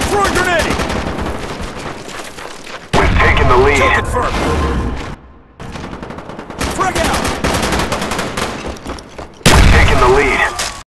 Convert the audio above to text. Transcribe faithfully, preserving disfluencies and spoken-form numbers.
Throwing grenade! We've taken the lead. Take it firm.